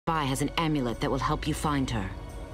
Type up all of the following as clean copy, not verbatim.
spy has an amulet that will help you find her.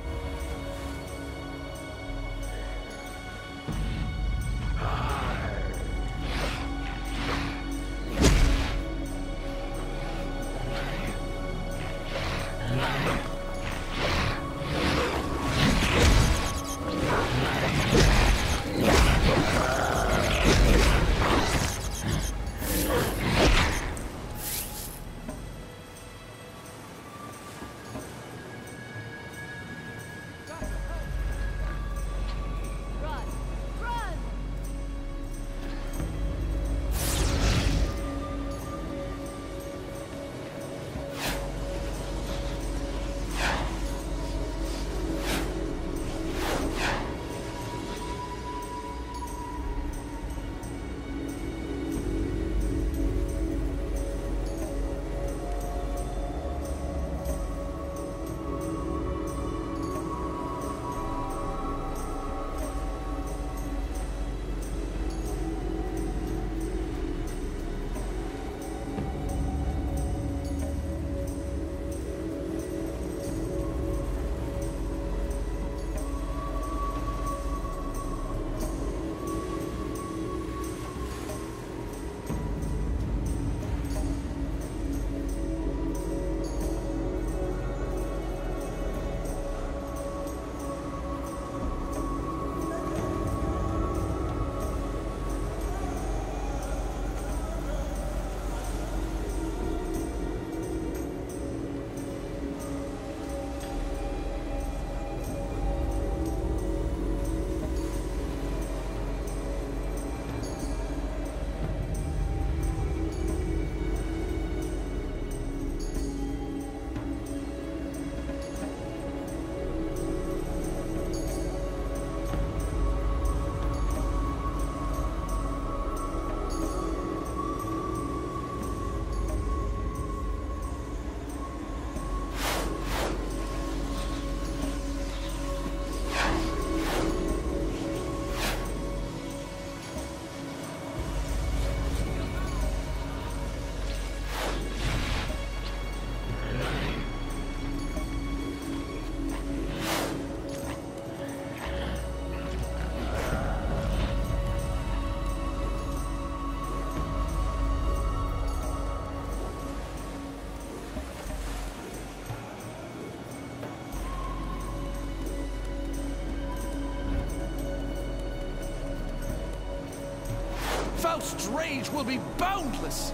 Faust's rage will be boundless!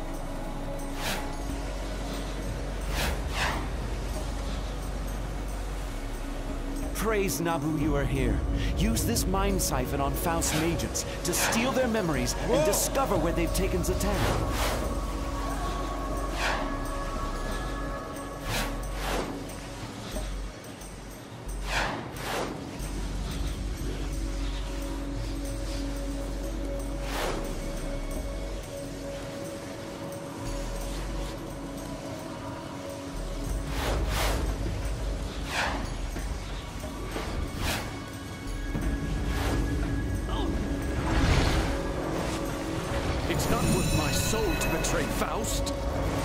Praise Nabu you are here. Use this mind siphon on Faust's agents to steal their memories and discover where they've taken Zatanna. It's not worth my soul to betray Faust.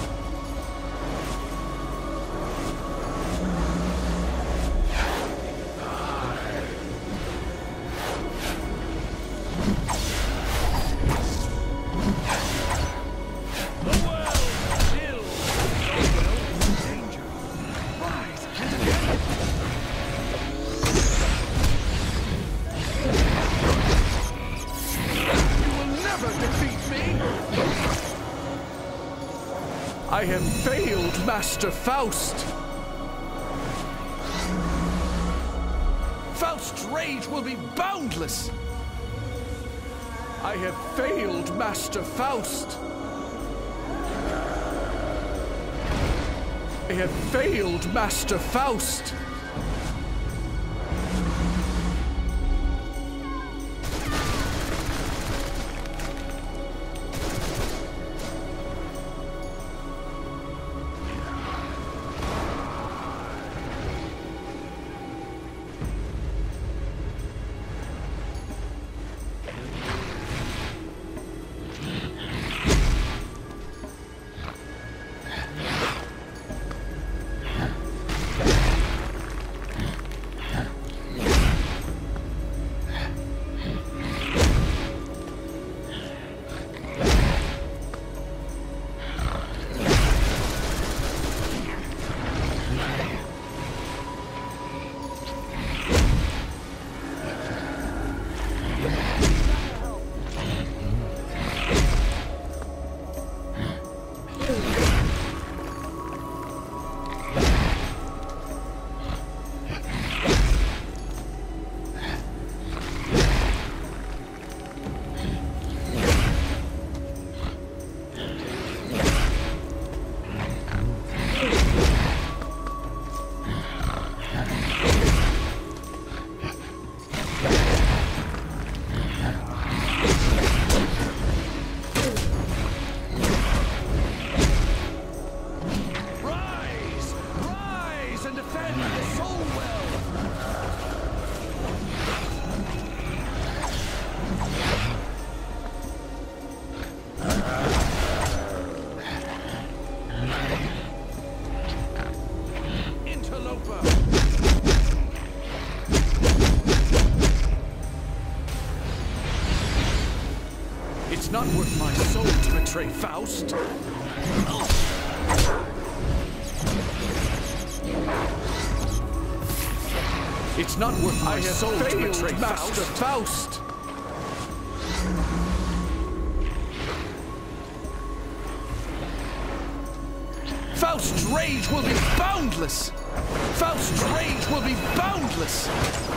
I have failed, Master Faust! Faust's rage will be boundless! I have failed, Master Faust! I have failed, Master Faust! Defend the soul well! Interloper! It's not worth my soul to betray Faust. It's not worth my soul to betray Master Faust. Faust's rage will be boundless. Faust's rage will be boundless.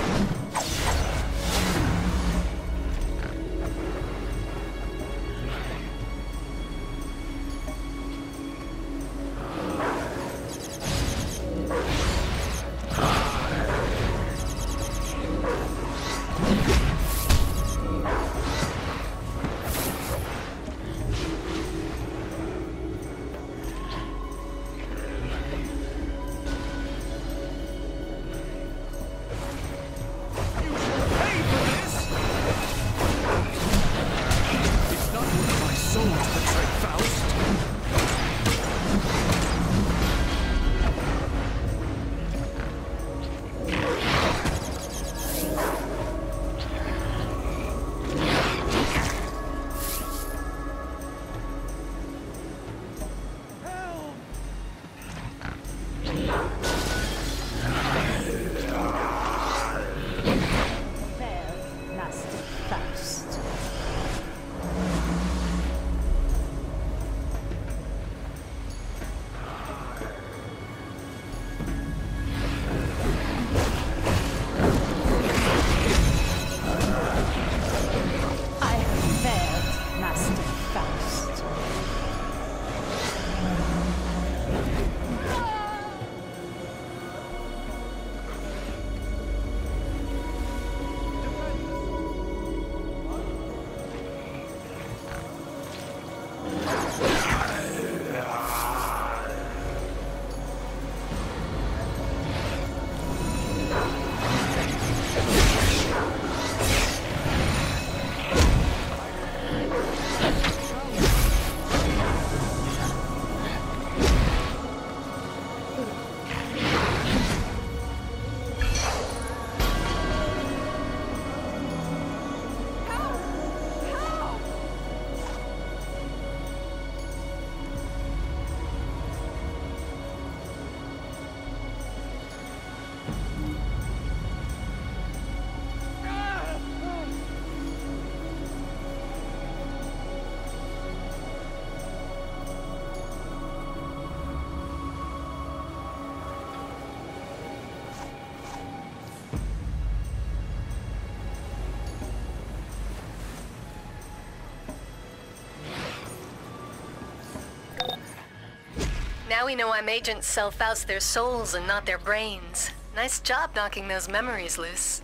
Now we know why agents sell Faust their souls and not their brains. Nice job knocking those memories loose.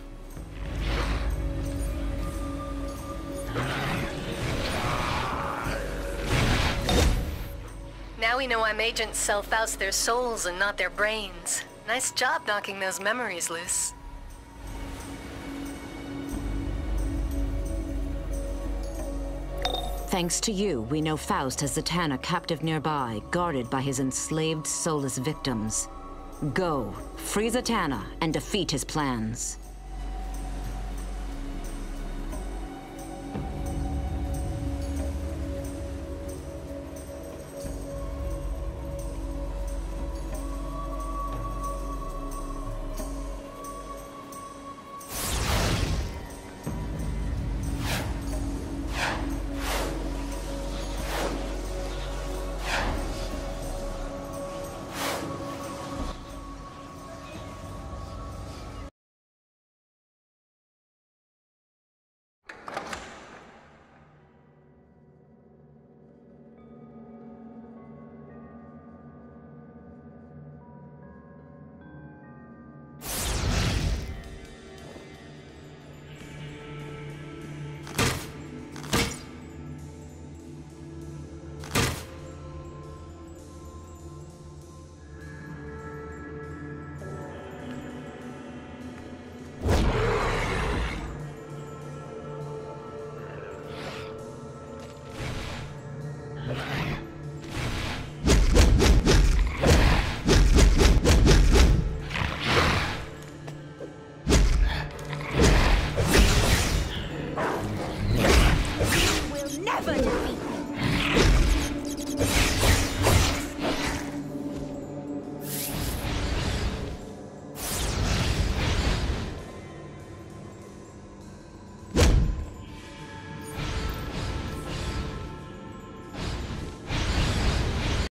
Now we know why agents sell Faust their souls and not their brains. Nice job knocking those memories loose. Thanks to you, we know Faust has Zatanna captive nearby, guarded by his enslaved, soulless victims. Go, free Zatanna, and defeat his plans.